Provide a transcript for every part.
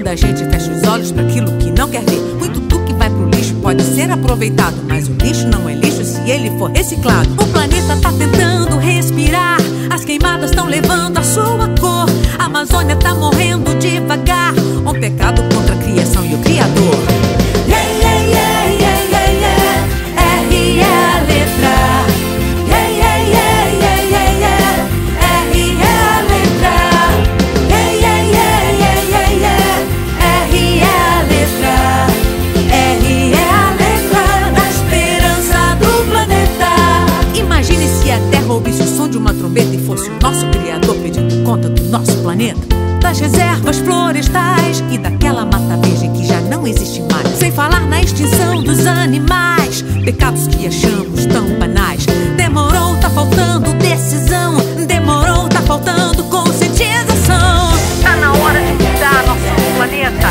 Quando a gente fecha os olhos para aquilo que não quer ver, muito do que vai pro lixo pode ser aproveitado, mas o lixo não é lixo se ele for reciclado. O planeta tá tentando respirar, as queimadas estão levando a sua cor, a Amazônia tá morrendo devagar, um pecado contra a criação e o Criador. Yeah, yeah, yeah, yeah, yeah, yeah. R é a letra. Yeah, yeah, yeah, yeah, yeah, yeah. R é a letra. Yeah, yeah, yeah, yeah, yeah, yeah. R é a letra. R é a letra da esperança do planeta. Imagine se a Terra ouvisse o som de uma trombeta e fosse o nosso Criador pedindo conta do nosso planeta, das reservas florestais e daquela mata virgem que já não existe mais. Sem falar na extinção dos animais, pecados que achamos tão banais. Demorou, tá faltando decisão. Demorou, tá faltando conscientização. Tá na hora de cuidar nosso planeta.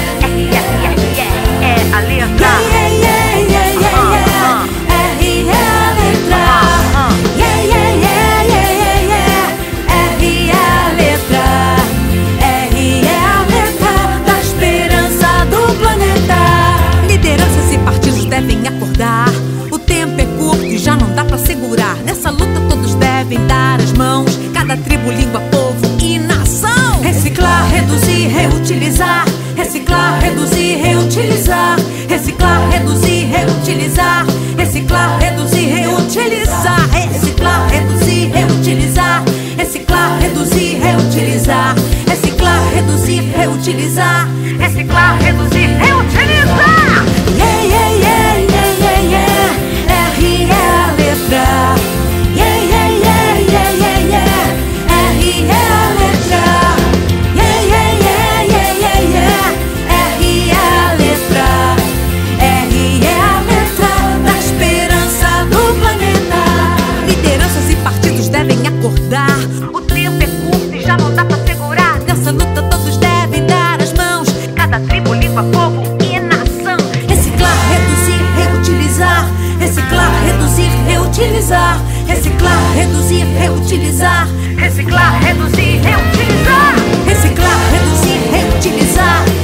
É a letra. Yeah, yeah, yeah, yeah, yeah. R é a letra. Yeah, yeah, yeah, yeah, yeah, yeah. R é a letra. R é a letra da esperança do planeta. Lideranças e partidos devem acordar. O tempo é curto e já não dá pra segurar. Nessa luta todos devem dar as mãos, cada tribo, língua, povo e nação. Reciclar, reduzir, reutilizar. Reciclar, reduzir, reutilizar. Reciclar, reduzir, reutilizar. Reciclar, reduzir, reutilizar. Reciclar, reduzir, reutilizar. Reciclar, reduzir, reutilizar. Reciclar, reduzir, reutilizar. Reciclar, reduzir, reutilizar. Yeah, yeah, yeah, yeah, yeah, yeah. R é a letra. Yeah, yeah, yeah, yeah, yeah, yeah. R é a letra. Yeah, yeah, yeah, yeah, yeah, yeah. R é a letra. R é a letra da esperança do planeta. Lideranças e partidos devem acordar. O tempo é curto e já não dá pra segurar. Nessa luta todos devem dar as mãos, cada tribo, língua, povo e nação. Reciclar, reduzir, reutilizar. Reciclar, reduzir, reutilizar. Reciclar, reduzir, reutilizar. Reciclar, reduzir, reutilizar. Reciclar, reduzir, reutilizar.